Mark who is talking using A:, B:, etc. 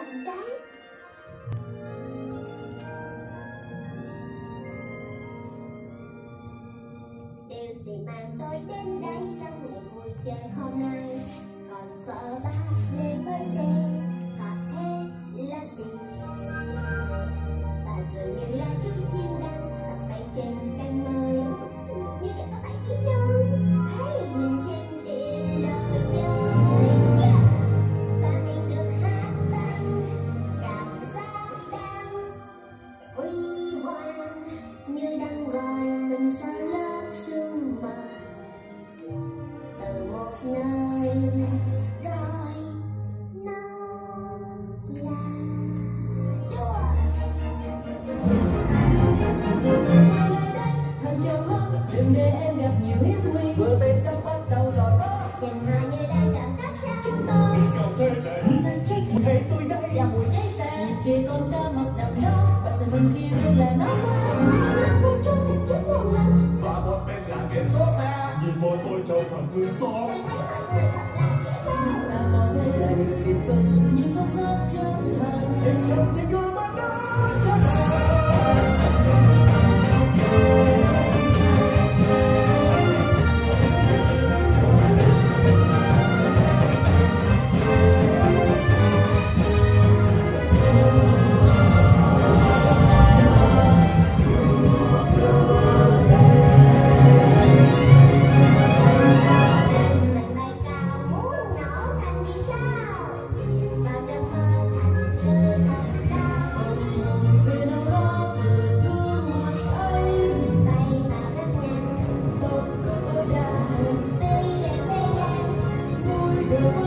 A: hoành tráng. Điều gì mang tôi đến đây trong ngày vui chơi hôm nay? Còn vợ ba đi với xe, có thế là gì? Và dường như là chú chim đang tập bay trên cánh mây. Như vậy có phải chứ không? Hãy nhìn trên đêm đời chơi. Và mình được hát vang, cảm giác đang huy hoàng, như đang gọi mình sang lớp sương mờ từ một nơi gọi nó là đùa.
B: Thân trong mắt đừng để em gặp nhiều hiểm nguy, bữa tay sắp bắt đầu giọt tóc
A: Chẳng hỏi như đang đợi cắp sao chúng tôi
C: cà phê lại
B: xanh chết
C: hey tôi đây
B: và mùi cháy xe. Nhìn kia con cá mập nằm đó và sẽ mừng khi biết là nó
A: vô cho thật chất ngon lành.
C: và một bên là biển số xa nhìn môi tôi trông thật tươi son.
A: Tôi thấy mọi người thật là dễ thương.
B: ta có thể là điều phiền phức nhưng sống rất chân thành.
C: Em sống trên gương mặt đó cho
A: Mình bay cao muốn nổ thành vì sao? Vào trong mơ thành sự thật đau.
B: Vì đâu đó từ gương mặt ấy
A: Bay vào rất nhanh,
B: tốc độ tối đa
A: tươi đẹp thế gian.
B: vui đùa